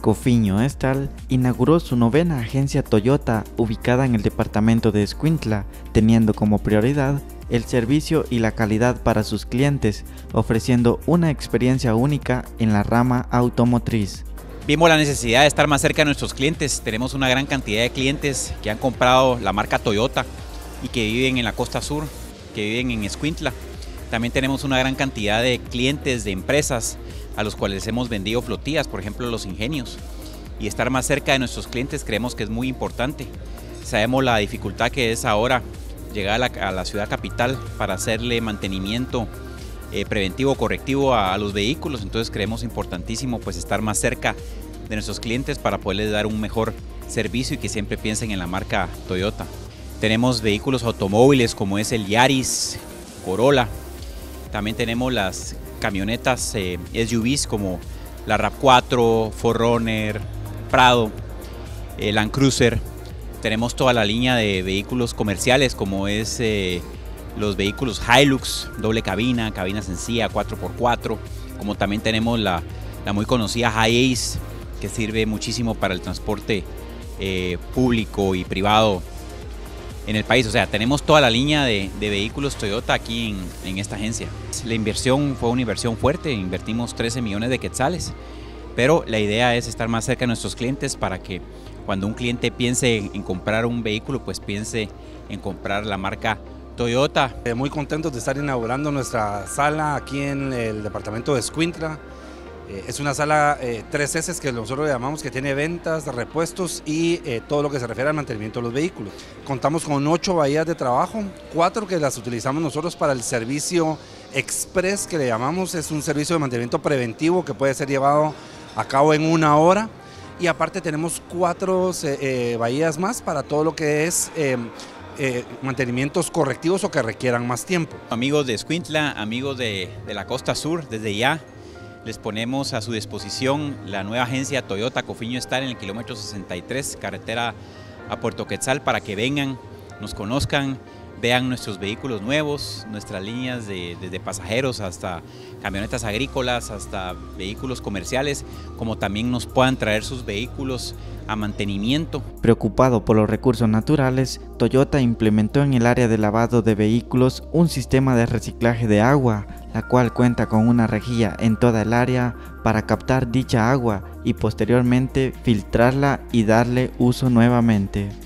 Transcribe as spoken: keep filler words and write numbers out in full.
Cofiño Estal inauguró su novena agencia Toyota ubicada en el departamento de Escuintla, teniendo como prioridad el servicio y la calidad para sus clientes, ofreciendo una experiencia única en la rama automotriz. Vimos la necesidad de estar más cerca de nuestros clientes. Tenemos una gran cantidad de clientes que han comprado la marca Toyota y que viven en la costa sur, que viven en Escuintla. También tenemos una gran cantidad de clientes de empresas a los cuales hemos vendido flotillas, por ejemplo los ingenios. Y estar más cerca de nuestros clientes creemos que es muy importante. Sabemos la dificultad que es ahora llegar a la, a la ciudad capital para hacerle mantenimiento eh, preventivo, correctivo a, a los vehículos. Entonces creemos importantísimo pues estar más cerca de nuestros clientes para poderles dar un mejor servicio y que siempre piensen en la marca Toyota. Tenemos vehículos automóviles como es el Yaris, Corolla. También tenemos las camionetas eh, S U Vs como la RAV cuatro, cuatro Runner, Prado, eh, Land Cruiser. Tenemos toda la línea de vehículos comerciales como es eh, los vehículos Hilux, doble cabina, cabina sencilla, cuatro por cuatro, como también tenemos la, la muy conocida Hi-Ace, que sirve muchísimo para el transporte eh, público y privado en el país. O sea, tenemos toda la línea de, de vehículos Toyota aquí en, en esta agencia. La inversión fue una inversión fuerte, invertimos trece millones de quetzales, pero la idea es estar más cerca de nuestros clientes para que cuando un cliente piense en, en comprar un vehículo, pues piense en comprar la marca Toyota. Muy contentos de estar inaugurando nuestra sala aquí en el departamento de Escuintla. Eh, es una sala eh, tres S que nosotros llamamos, que tiene ventas, repuestos y eh, todo lo que se refiere al mantenimiento de los vehículos. Contamos con ocho bahías de trabajo, cuatro que las utilizamos nosotros para el servicio express, que le llamamos, es un servicio de mantenimiento preventivo que puede ser llevado a cabo en una hora. Y aparte tenemos cuatro eh, eh, bahías más para todo lo que es eh, eh, mantenimientos correctivos o que requieran más tiempo. Amigos de Escuintla, amigos de, de la costa sur, desde ya les ponemos a su disposición la nueva agencia Toyota Cofiño Estal en el kilómetro sesenta y tres, carretera a Puerto Quetzal, para que vengan, nos conozcan, vean nuestros vehículos nuevos, nuestras líneas de, desde pasajeros hasta camionetas agrícolas, hasta vehículos comerciales, como también nos puedan traer sus vehículos a mantenimiento. Preocupado por los recursos naturales, Toyota implementó en el área de lavado de vehículos un sistema de reciclaje de agua, la cual cuenta con una rejilla en toda el área para captar dicha agua y posteriormente filtrarla y darle uso nuevamente.